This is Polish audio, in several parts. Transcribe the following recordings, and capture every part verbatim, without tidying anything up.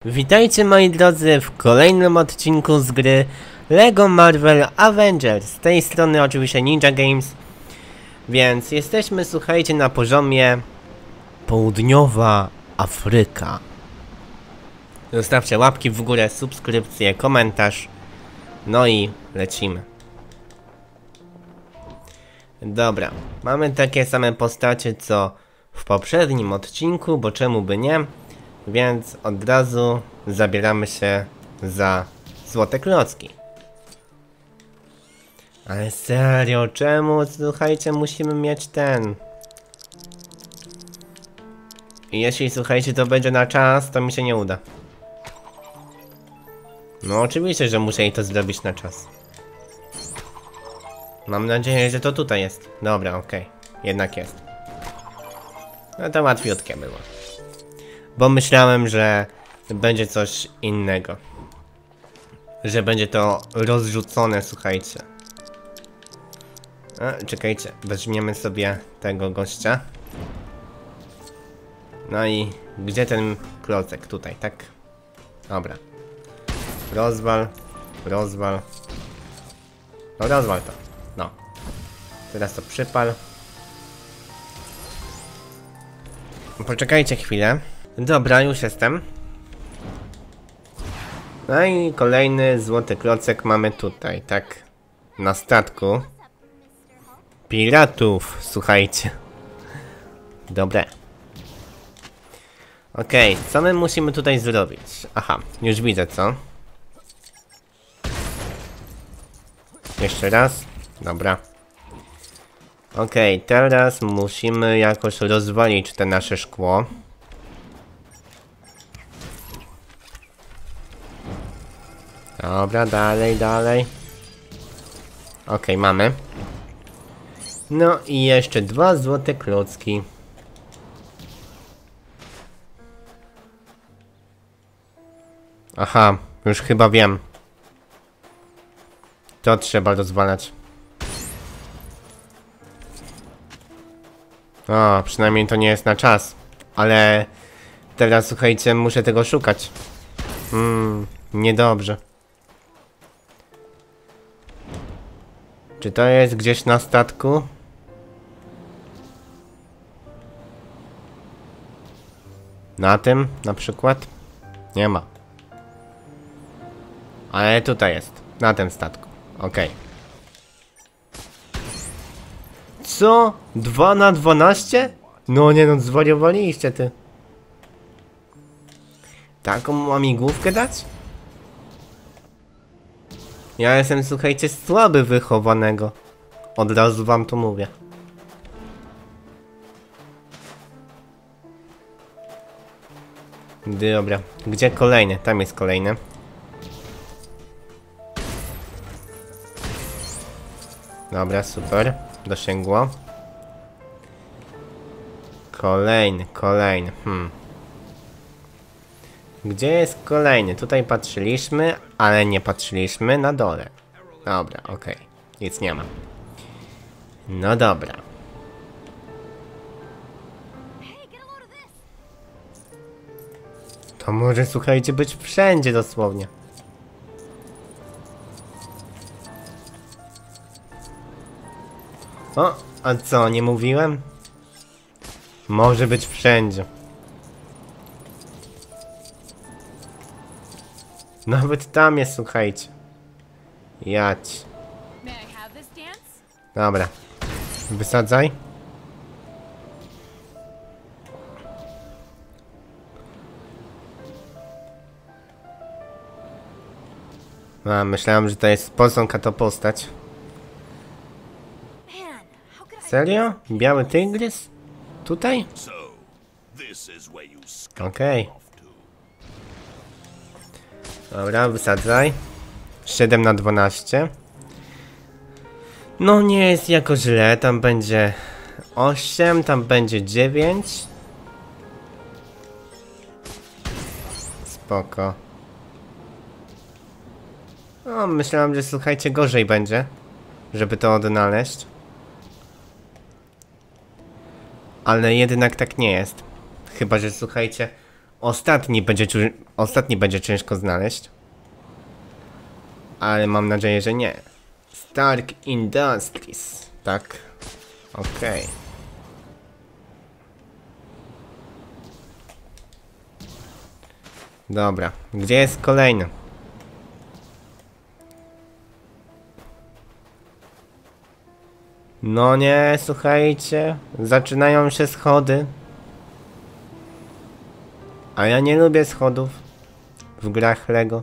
Witajcie moi drodzy w kolejnym odcinku z gry LEGO Marvel Avengers. Z tej strony oczywiście Ninja Games. Więc jesteśmy, słuchajcie, na poziomie Południowa Afryka. Zostawcie łapki w górę, subskrypcję, komentarz. No i lecimy. Dobra, mamy takie same postacie co w poprzednim odcinku, bo czemu by nie? Więc od razu zabieramy się za złote klocki. Ale serio, czemu? Słuchajcie, musimy mieć ten. I jeśli, słuchajcie, to będzie na czas, to mi się nie uda. No oczywiście, że muszę jej to zrobić na czas. Mam nadzieję, że to tutaj jest. Dobra, okej. Okay. Jednak jest. No to łatwiutkie było. Bo myślałem, że będzie coś innego. Że będzie to rozrzucone, słuchajcie. A, czekajcie, weźmiemy sobie tego gościa. No i gdzie ten klocek? Tutaj, tak? Dobra. Rozwal, rozwal. No rozwal to. No. Teraz to przypal. Poczekajcie chwilę. Dobra, już jestem. No i kolejny złoty klocek mamy tutaj, tak? Na statku piratów, słuchajcie. Dobre. Okej, okay, co my musimy tutaj zrobić? Aha, już widzę co. Jeszcze raz. Dobra. Okej, okay, teraz musimy jakoś rozwalić te nasze szkło. Dobra, dalej, dalej. Okej, okay, mamy. No i jeszcze dwa złote klocki. Aha, już chyba wiem. To trzeba rozwalać. O, przynajmniej to nie jest na czas. Ale teraz, słuchajcie, muszę tego szukać. Hmm, niedobrze. Czy to jest gdzieś na statku? Na tym na przykład? Nie ma. Ale tutaj jest. Na tym statku. Okej. Okay. Co? dwa na dwanaście? No nie no, zwariowaliście ty. Taką łamigłówkę dać? Ja jestem, słuchajcie, słaby wychowanego. Od razu wam to mówię. Dobra, gdzie kolejny? Tam jest kolejny. Dobra, super. Dosięgło. Kolejny, kolejny. Hmm. Gdzie jest kolejny? Tutaj patrzyliśmy, ale nie patrzyliśmy na dole. Dobra, okej. Okay. Nic nie ma. No dobra. To może, słuchajcie, być wszędzie dosłownie. O, a co, nie mówiłem? Może być wszędzie. Nawet tam jest, słuchajcie. Jać. Dobra. Wysadzaj. A, myślałem, że to jest posąg, a to postać. Serio? Biały tygrys? Tutaj? Okej. Okay. Dobra, wysadzaj. siedem na dwanaście. No nie jest jako źle, tam będzie osiem, tam będzie dziewięć. Spoko. No, myślałem, że słuchajcie, gorzej będzie, żeby to odnaleźć. Ale jednak tak nie jest. Chyba że, słuchajcie, Ostatni będzie, ostatni będzie ciężko znaleźć. Ale mam nadzieję, że nie. Stark Industries. Tak. Okej. Okay. Dobra. Gdzie jest kolejny? No nie, słuchajcie. Zaczynają się schody. A ja nie lubię schodów w grach Lego.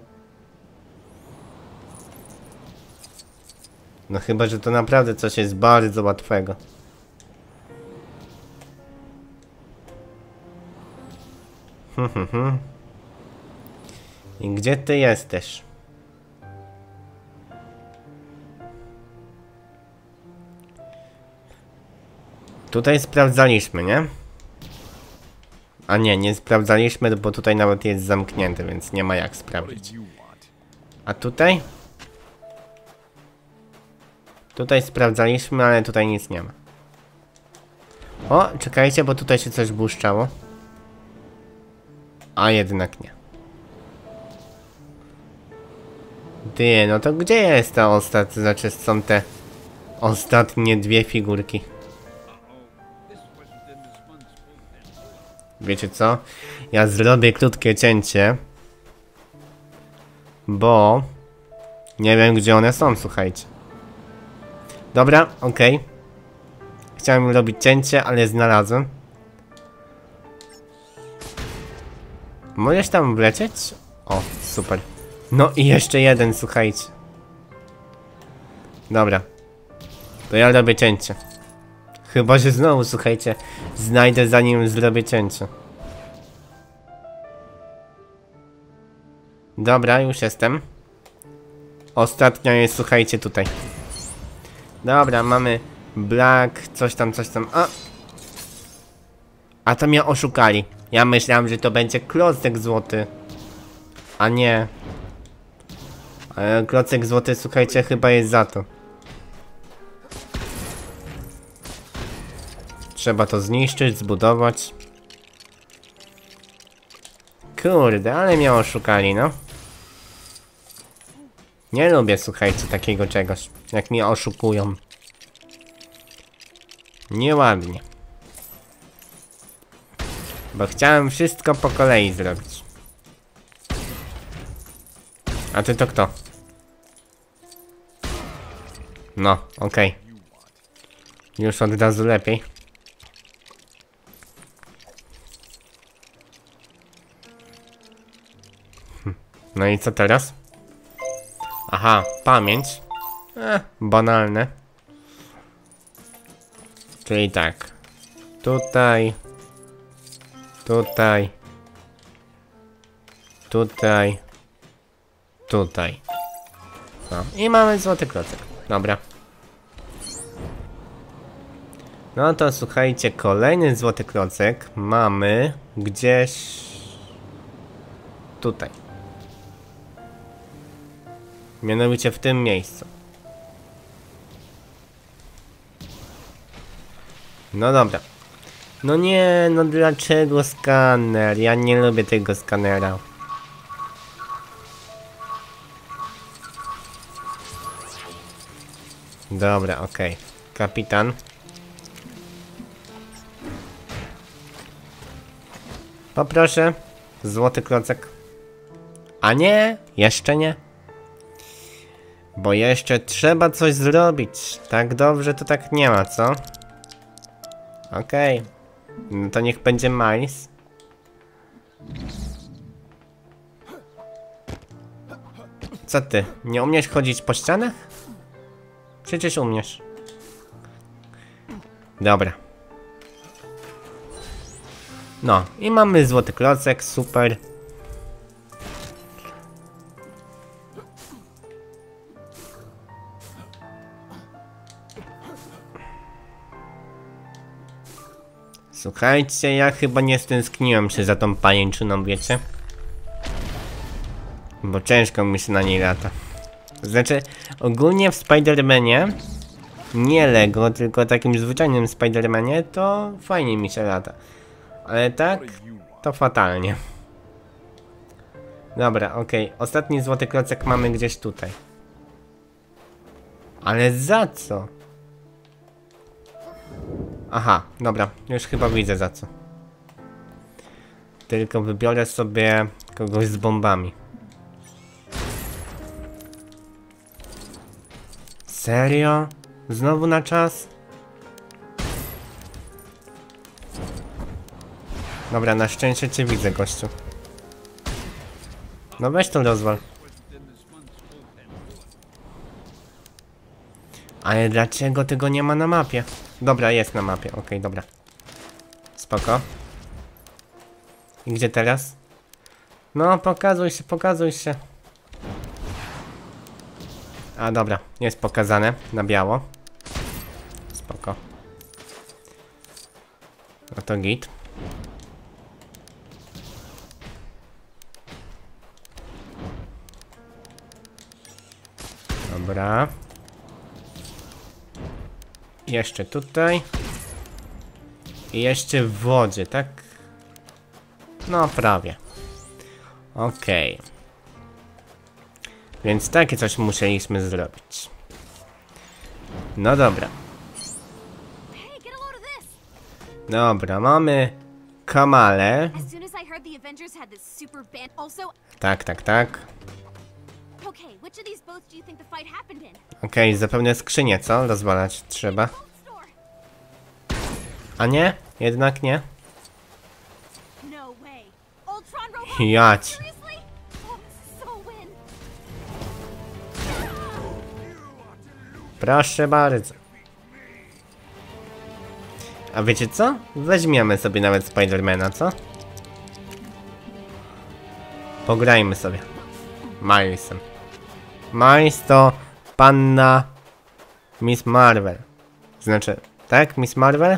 No chyba, że to naprawdę coś jest bardzo łatwego. Hmm, hmm, hmm. I gdzie ty jesteś? Tutaj sprawdzaliśmy, nie? A nie, nie sprawdzaliśmy, bo tutaj nawet jest zamknięty, więc nie ma jak sprawdzić. A tutaj? Tutaj sprawdzaliśmy, ale tutaj nic nie ma. O, czekajcie, bo tutaj się coś błyszczało. A jednak nie. Ty, no to gdzie jest ta ostatnia, znaczy są te ostatnie dwie figurki? Wiecie co? Ja zrobię krótkie cięcie. Bo nie wiem, gdzie one są, słuchajcie. Dobra, okej. Okay. Chciałem robić cięcie, ale znalazłem. Możesz tam wlecieć? O, super. No i jeszcze jeden, słuchajcie. Dobra. To ja robię cięcie. Chyba, że znowu, słuchajcie, znajdę zanim zrobię cięcie. Dobra, już jestem. Ostatnia jest, słuchajcie, tutaj. Dobra, mamy black, coś tam, coś tam. A, A to mnie oszukali. Ja myślałem, że to będzie klocek złoty. A nie. Ale klocek złoty, słuchajcie, chyba jest za to. Trzeba to zniszczyć, zbudować. Kurde, ale mnie oszukali, no. Nie lubię, słuchajcie, takiego czegoś. Jak mnie oszukują. Nieładnie. Bo chciałem wszystko po kolei zrobić. A ty to kto? No, okej. Okay. Już od razu lepiej. Hm. No i co teraz? Aha, pamięć. Eh, banalne. Czyli tak. Tutaj. Tutaj. Tutaj. Tutaj. No i mamy złoty klocek. Dobra. No to słuchajcie, kolejny złoty klocek mamy gdzieś tutaj. Mianowicie w tym miejscu. No dobra. No nie, no dlaczego skaner? Ja nie lubię tego skanera. Dobra, okej. Okay. Kapitan. Poproszę. Złoty klocek. A nie, jeszcze nie. Bo jeszcze trzeba coś zrobić. Tak dobrze to tak nie ma, co? Okej. Okay. No to niech będzie Miles. Co ty? Nie umiesz chodzić po ścianach? Przecież umiesz. Dobra. No i mamy złoty klocek, super. Słuchajcie, ja chyba nie stęskniłem się za tą pajęczyną, wiecie? Bo ciężko mi się na niej lata. Znaczy, ogólnie w Spider-Manie, nie Lego, tylko takim zwyczajnym Spider-Manie, to fajnie mi się lata. Ale tak, to fatalnie. Dobra, okej. Okay. Ostatni złoty klocek mamy gdzieś tutaj. Ale za co? Aha, dobra. Już chyba widzę za co. Tylko wybiorę sobie kogoś z bombami. Serio? Znowu na czas? Dobra, na szczęście cię widzę, gościu. No weź to rozwal. Ale dlaczego tego nie ma na mapie? Dobra, jest na mapie, okej, okay, dobra. Spoko. I gdzie teraz? No, pokazuj się, pokazuj się. A dobra, jest pokazane na biało. Spoko. No to git. Dobra. Jeszcze tutaj. I jeszcze w wodzie, tak? No prawie. Okej. Okay. Więc takie coś musieliśmy zrobić. No dobra. Dobra, mamy Kamale. Tak, tak, tak. Okej, okay, zapewne skrzynię, co? Rozwalać trzeba. A nie? Jednak nie? Jać. Proszę bardzo. A wiecie co? Weźmiemy sobie nawet Spidermana, co? Pograjmy sobie. Milesem. Miles to panna Miss Marvel. Znaczy, tak? Miss Marvel?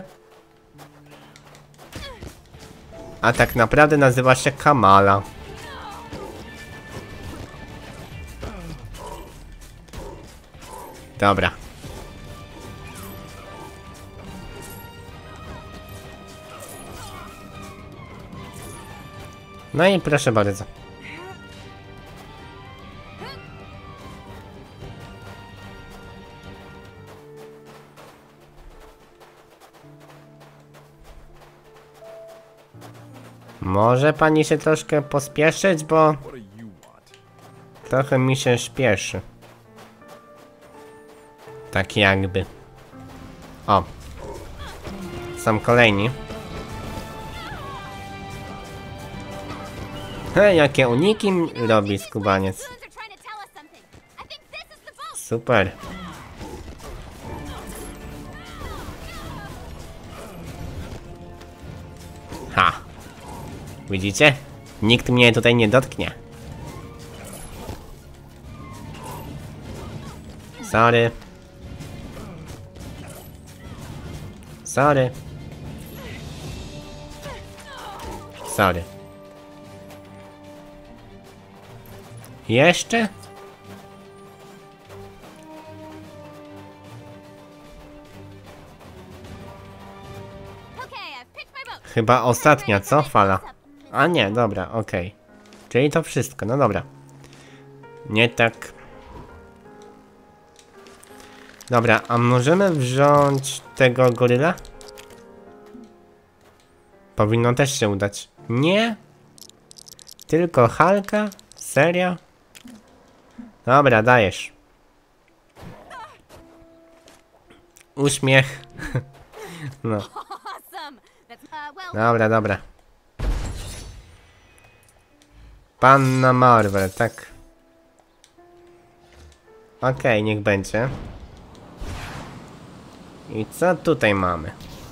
A tak naprawdę nazywa się Kamala. Dobra. No i proszę bardzo. Może pani się troszkę pospieszyć, bo trochę mi się śpieszy. Tak jakby. O. Są kolejni. He, jakie uniki robi skubaniec. Super. Ha. Widzicie? Nikt mnie tutaj nie dotknie. Sorry. Sorry. Sorry. Jeszcze? Chyba ostatnia, co? Fala. A nie, dobra, okej. Okay. Czyli to wszystko, no dobra. Nie tak. Dobra, a możemy wziąć tego goryla? Powinno też się udać. Nie? Tylko Hulka? Serio? Dobra, dajesz. Uśmiech. No. Dobra, dobra. Panna Marvel, tak. Okej, okay, niech będzie. I co tutaj mamy?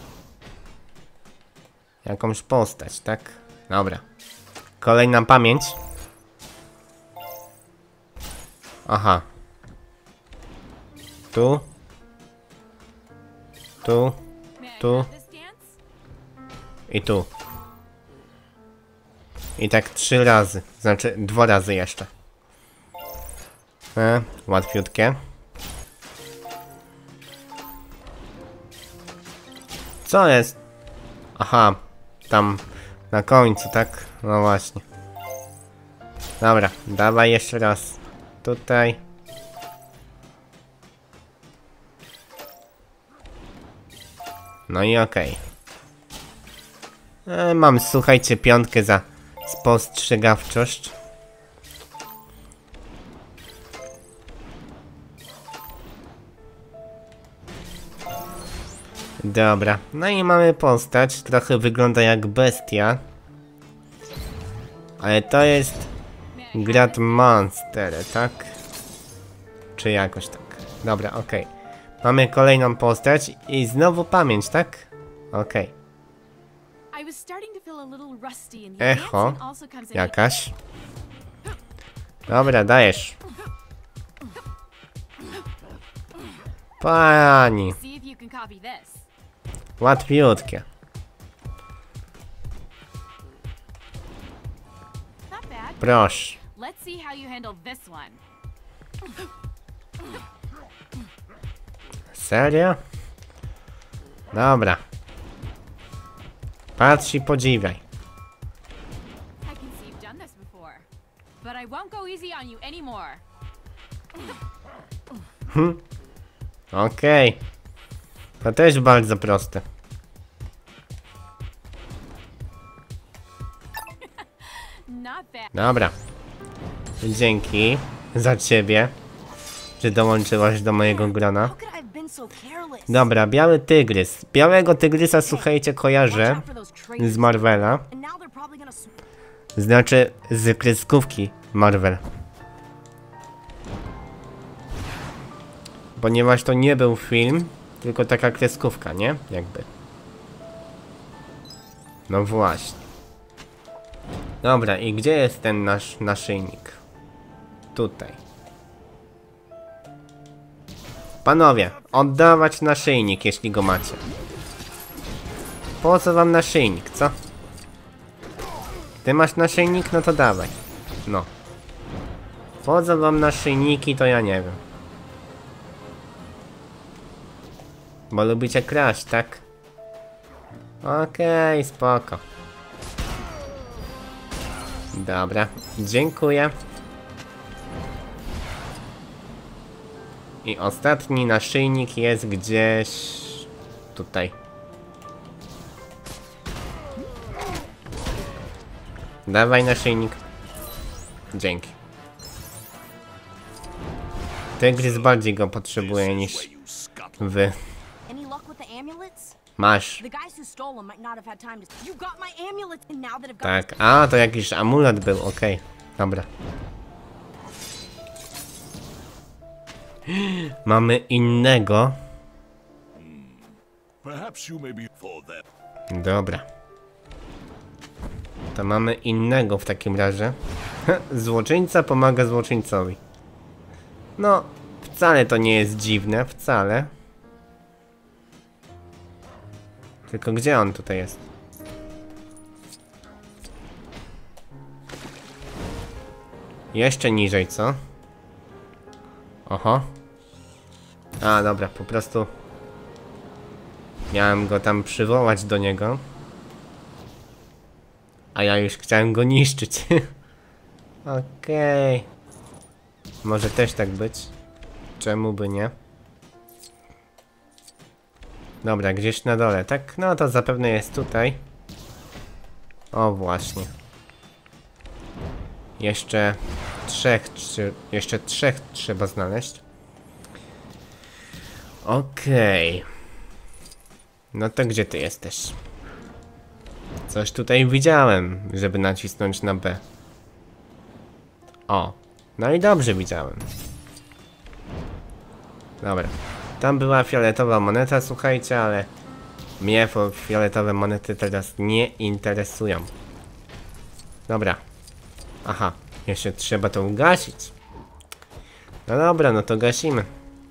Jakąś postać, tak? Dobra. Kolejna pamięć. Aha. Tu. Tu. Tu. I tu. I tak trzy razy. Znaczy dwa razy jeszcze. E, łatwiutkie. Co jest? Aha. Tam na końcu, tak? No właśnie. Dobra, dawaj jeszcze raz. Tutaj. No i okej. Okay. Mam, słuchajcie, piątkę za spostrzegawczość. Dobra, no i mamy postać, trochę wygląda jak bestia. Ale to jest Grad Monster, tak? Czy jakoś tak. Dobra, okej. Okay. Mamy kolejną postać i znowu pamięć, tak? Okej. Okay. Echo. Jakaś. Dobra, dajesz. Pani. Łatwiutkie. Proszę. Serio? Dobra. Patrz i podziwiaj. Hm. Okej. Okay. To też bardzo proste. Dobra. Dzięki za ciebie, że dołączyłaś do mojego grona. Dobra, biały tygrys. Białego tygrysa, słuchajcie, kojarzę z Marvela. Znaczy z kreskówki Marvel. Ponieważ to nie był film, tylko taka kreskówka, nie? Jakby. No właśnie. Dobra, i gdzie jest ten nasz naszyjnik? Tutaj. Panowie, oddawać naszyjnik, jeśli go macie. Po co wam naszyjnik, co? Ty masz naszyjnik? No to dawaj. No. Po co wam naszyjniki, to ja nie wiem. Bo lubicie kraść, tak? Okej, okay, spoko. Dobra, dziękuję. I ostatni naszyjnik jest gdzieś tutaj. Dawaj naszyjnik. Dzięki. Tygrys bardziej go potrzebuje niż wy. Masz. Tak, a to jakiś amulet był, okej. Okay. Dobra. Mamy innego. Dobra. To mamy innego w takim razie. Złoczyńca pomaga złoczyńcowi. No, wcale to nie jest dziwne, wcale. Tylko gdzie on tutaj jest? Jeszcze niżej, co? Oho. A, dobra, po prostu miałem go tam przywołać do niego. A ja już chciałem go niszczyć. Okej. Okay. Może też tak być. Czemu by nie? Dobra, gdzieś na dole, tak? No to zapewne jest tutaj. O, właśnie. Jeszcze trzech, trzy, jeszcze trzech trzeba znaleźć. Okej. Okay. No to gdzie ty jesteś? Coś tutaj widziałem, żeby nacisnąć na B. O, no i dobrze widziałem. Dobra. Tam była fioletowa moneta, słuchajcie, ale mnie fioletowe monety teraz nie interesują. Dobra. Aha, jeszcze trzeba to ugasić. No dobra, no to gasimy.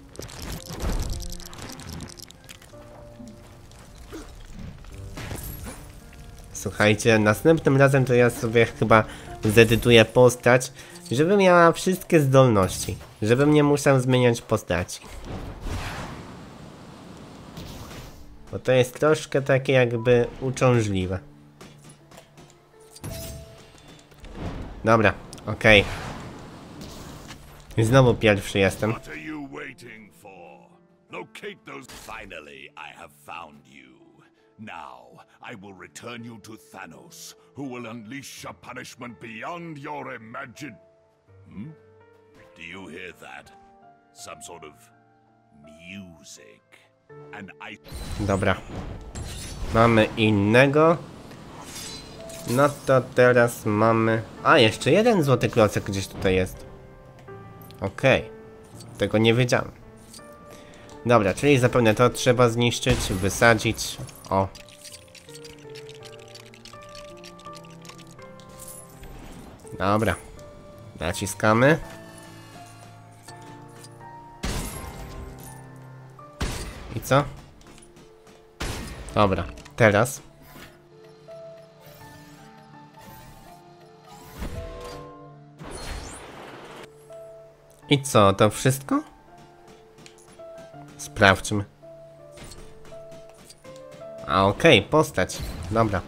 Słuchajcie, następnym razem to ja sobie chyba zedytuję postać, żeby miała wszystkie zdolności. Żebym nie musiał zmieniać postaci. Bo to jest troszkę takie jakby uciążliwe. Dobra, Okej. I znowu pierwszy jestem. What are you waiting for? Locate those. Finally, I have found you. Now, I will return you to Thanos, who will unleash a punishment beyond your imagine. Hmm? Do you hear that? Some sort of music. And I. Dobra. Mamy innego. No to teraz mamy... A, jeszcze jeden złoty klocek gdzieś tutaj jest. Okej. Okay. Tego nie wiedziałem. Dobra, czyli zapewne to trzeba zniszczyć, wysadzić. O. Dobra. Naciskamy. I co? Dobra, teraz. I co, to wszystko? Sprawdźmy. A okej, okay, postać. Dobra.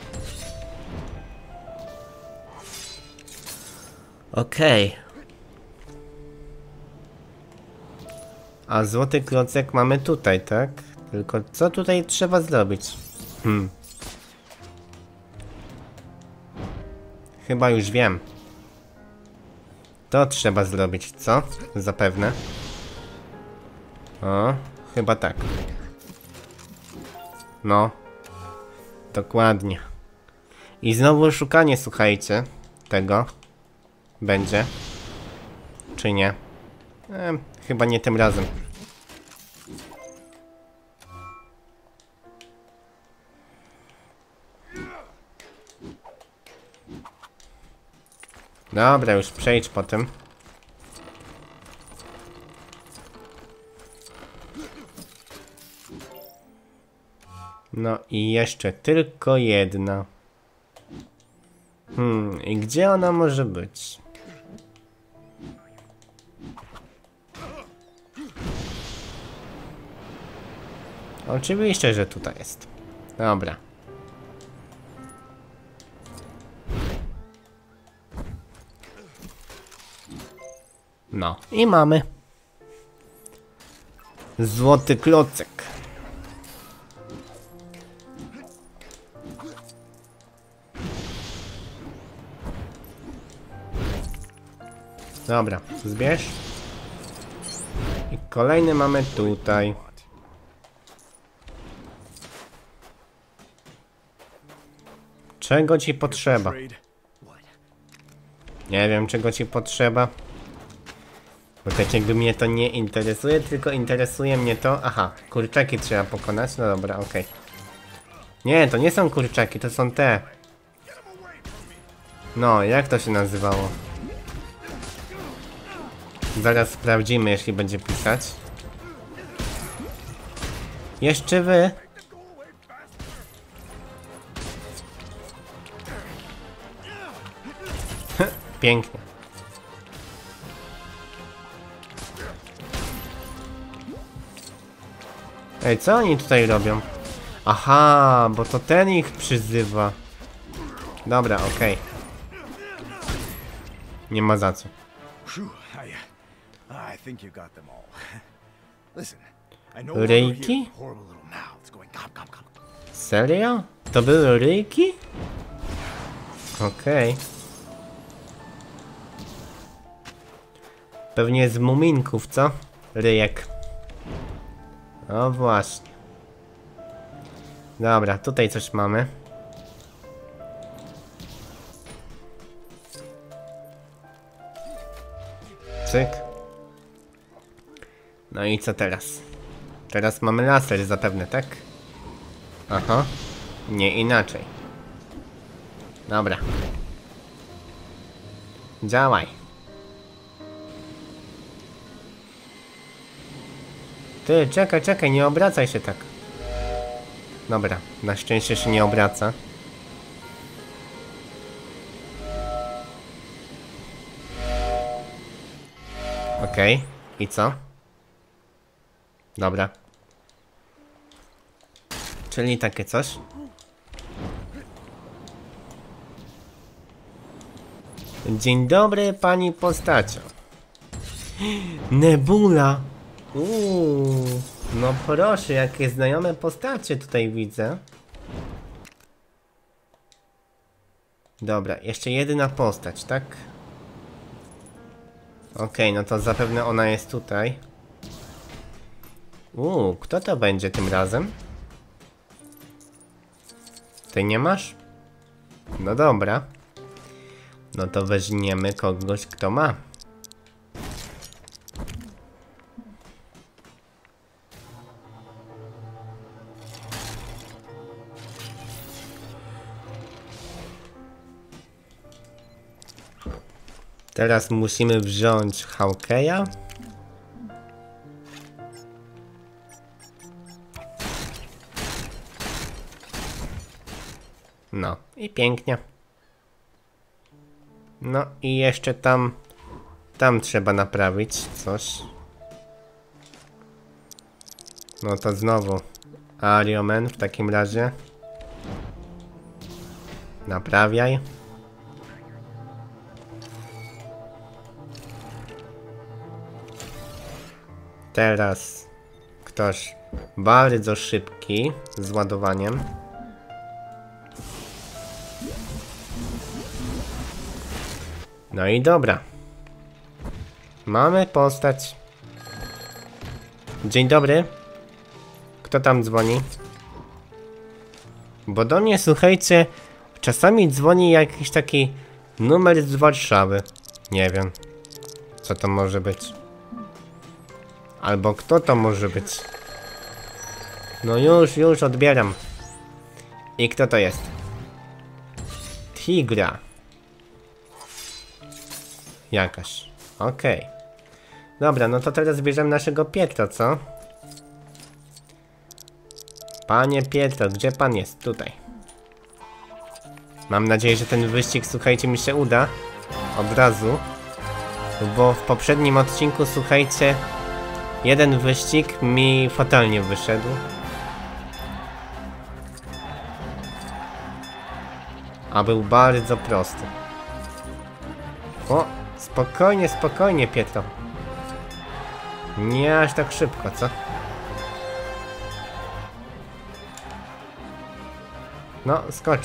Okej. Okay. A złoty klocek mamy tutaj, tak? Tylko co tutaj trzeba zrobić? Hmm. Chyba już wiem. To trzeba zrobić, co? Zapewne. O, chyba tak. No. Dokładnie. I znowu szukanie, słuchajcie, tego. Będzie. Czy nie? E, chyba nie tym razem. Dobra, już przejdź po tym. No i jeszcze tylko jedna. Hmm, i gdzie ona może być? Oczywiście, że tutaj jest. Dobra. No i mamy złoty klocek. Dobra, zbierz. I kolejny mamy tutaj. Czego ci potrzeba? Nie wiem, czego ci potrzeba. Bo tak jakby mnie to nie interesuje, tylko interesuje mnie to... Aha, kurczaki trzeba pokonać, no dobra, okej. Okay. Nie, to nie są kurczaki, to są te. No, jak to się nazywało? Zaraz sprawdzimy, jeśli będzie pisać. Jeszcze wy. Pięknie. Ej, co oni tutaj robią? Aha, bo to ten ich przyzywa. Dobra, okej. Okay. Nie ma za co. Ryjki? Serio? To były ryjki? Okej. Okay. Pewnie z muminków, co? Ryjek. O właśnie. Dobra, tutaj coś mamy. Cyk. No i co teraz? Teraz mamy laser zapewne, tak? Aha. Nie inaczej. Dobra. Działaj. Ty, czekaj, czekaj, nie obracaj się tak. Dobra, na szczęście się nie obraca. Okej, okay. I co? Dobra. Czyli takie coś. Dzień dobry, pani postacio. Nebula. Uuu, no proszę, jakie znajome postacie tutaj widzę. Dobra, jeszcze jedyna postać, tak? Okej, okay, no to zapewne ona jest tutaj. Uuu, kto to będzie tym razem? Ty nie masz? No dobra. No to weźmiemy kogoś, kto ma. Teraz musimy wziąć Hawkeya. No i pięknie. No i jeszcze tam, tam trzeba naprawić coś. No to znowu Ariomen w takim razie. Naprawiaj. Teraz ktoś bardzo szybki z ładowaniem. No i dobra. Mamy postać. Dzień dobry. Kto tam dzwoni? Bo do mnie, słuchajcie, czasami dzwoni jakiś taki numer z Warszawy. Nie wiem, co to może być. Albo kto to może być. No już, już odbieram. I kto to jest? Tigra. Jakaś. Okej. Okay. Dobra, no to teraz bierzemy naszego Pietro, co? Panie Pietro, gdzie pan jest? Tutaj. Mam nadzieję, że ten wyścig, słuchajcie, mi się uda. Od razu. Bo w poprzednim odcinku, słuchajcie, jeden wyścig mi fatalnie wyszedł. A był bardzo prosty. O! Spokojnie, spokojnie, Pietro. Nie aż tak szybko, co? No, skocz.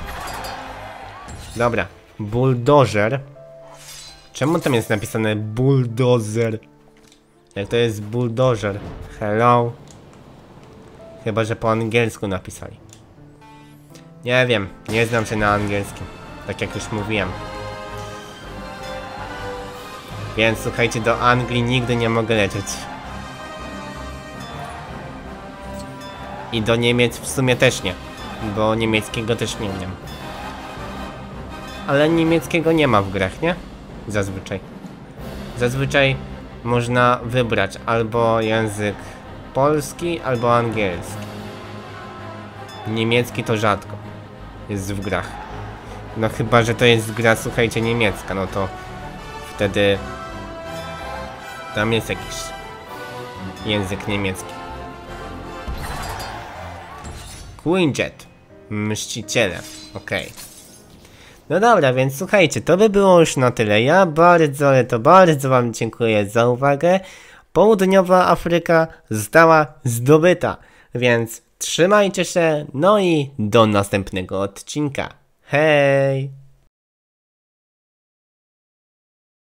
Dobra. Bulldozer. Czemu tam jest napisane bulldozer? Jak to jest bulldozer? Hello? Chyba, że po angielsku napisali. Nie wiem, nie znam się na angielskim. Tak jak już mówiłem. Więc słuchajcie, do Anglii nigdy nie mogę lecieć. I do Niemiec w sumie też nie. Bo niemieckiego też nie wiem. Ale niemieckiego nie ma w grach, nie? Zazwyczaj. Zazwyczaj można wybrać albo język polski, albo angielski. Niemiecki to rzadko jest w grach. No chyba, że to jest gra, słuchajcie, niemiecka, no to wtedy tam jest jakiś język niemiecki. Quinjet. Mściciele. Okej. Okay. No dobra, więc słuchajcie, to by było już na tyle. Ja bardzo, ale to bardzo wam dziękuję za uwagę. Południowa Afryka została zdobyta. Więc trzymajcie się, no i do następnego odcinka. Hej!